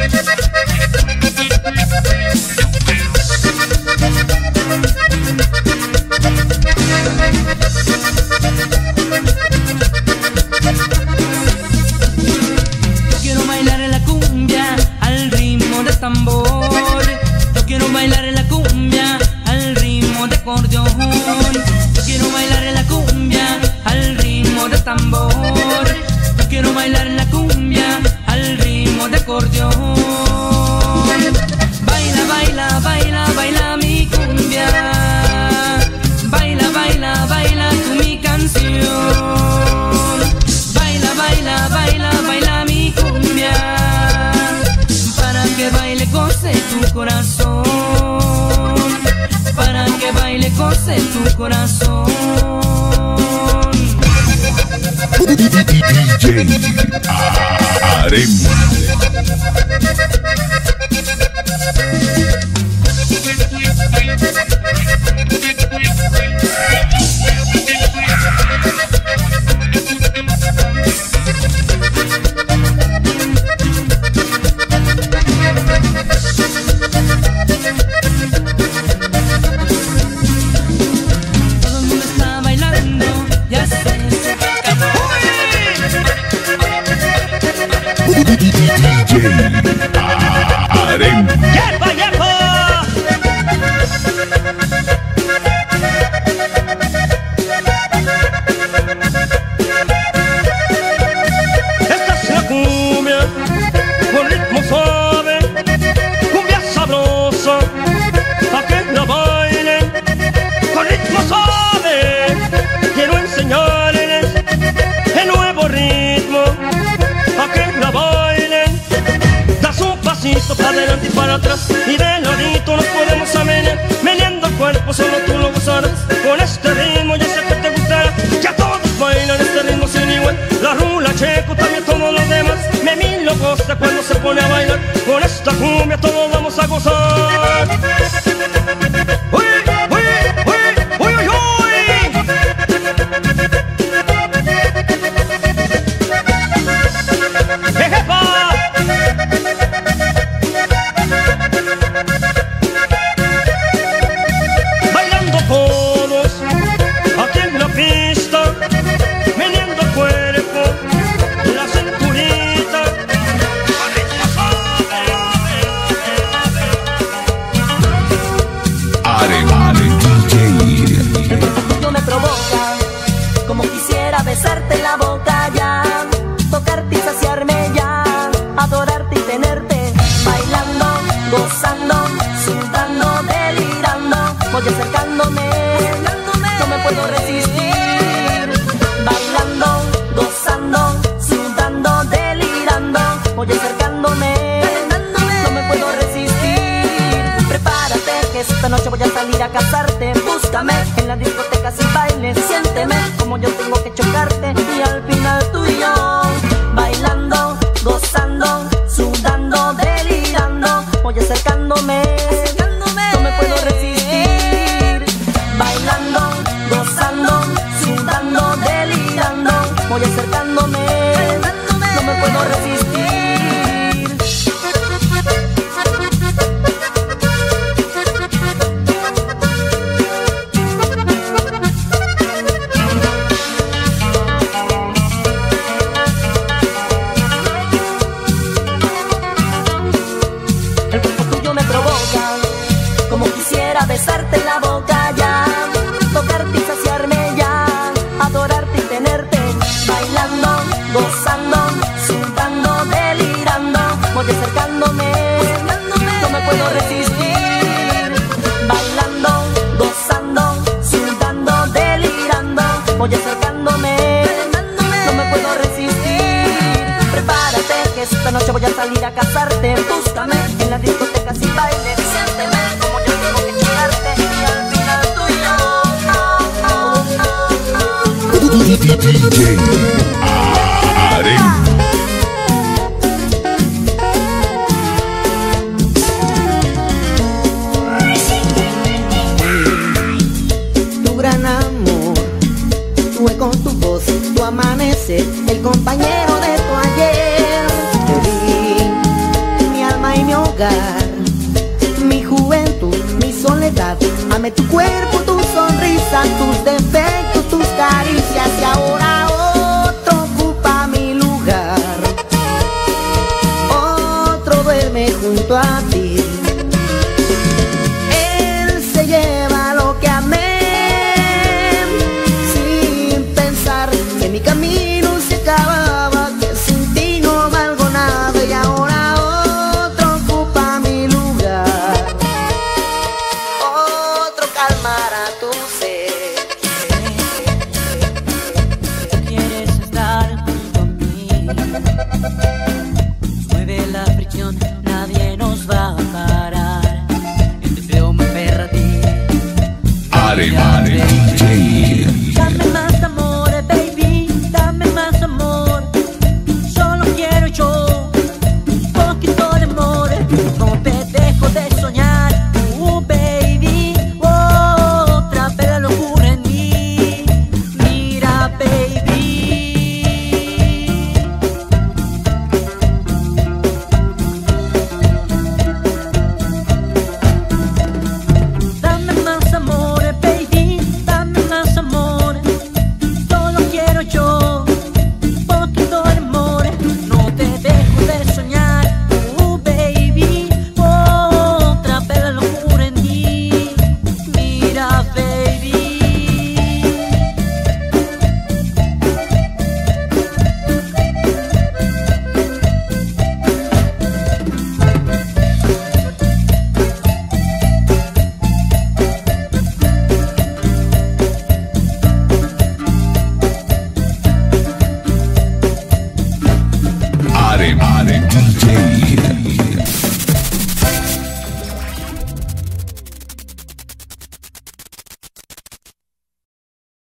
Para adelante y para atrás y de ladito nos podemos amenear, meneando el cuerpo, solo tú lo gozarás. Con este ritmo yo sé que te gustará, ya todos bailan este ritmo sin igual. La rula checo, también todos los demás. Memi lo goza cuando se pone a bailar. Con esta cumbia todos vamos a gozar. ¡Uy, uy, uy, uy, uy, uy! ¡Ejepa! Besarte la boca ya, tocarte y saciarme ya, adorarte y tenerte, bailando, gozando, sudando, delirando, voy acercándome, no me puedo resistir, bailando, gozando, sudando, delirando, voy acercándome, no me puedo resistir, prepárate que esta noche voy a salir a casarte, búscame en las discotecas y bailes, siénteme como yo tengo que chocarte y al final tú y yo bailando, gozando, sudando, delirando, voy acercándome, no me puedo resistir, bailando, gozando, sudando, delirando, voy acercándome, no me puedo resistir. Besarte la boca ya, tocarte y saciarme ya, adorarte y tenerte, bailando, gozando, sudando, delirando, voy acercándome, no me puedo resistir, bailando, gozando, sudando, delirando, voy acercándome, no me puedo resistir, prepárate que esta noche voy a salir a casarte, búscame en las discotecas y bailes, siénteme como yo tengo que chocarte y al final tú y yo. DJ Aren. Tu gran amor, tuve con tu voz, tu amanecer, el compañero de tu ayer. Te vi, mi alma hogar. Mi juventud, mi soledad, amé tu cuerpo, tu sonrisa, tus defectos, tus caricias, y ahora otro ocupa mi lugar. Otro duerme junto a ti.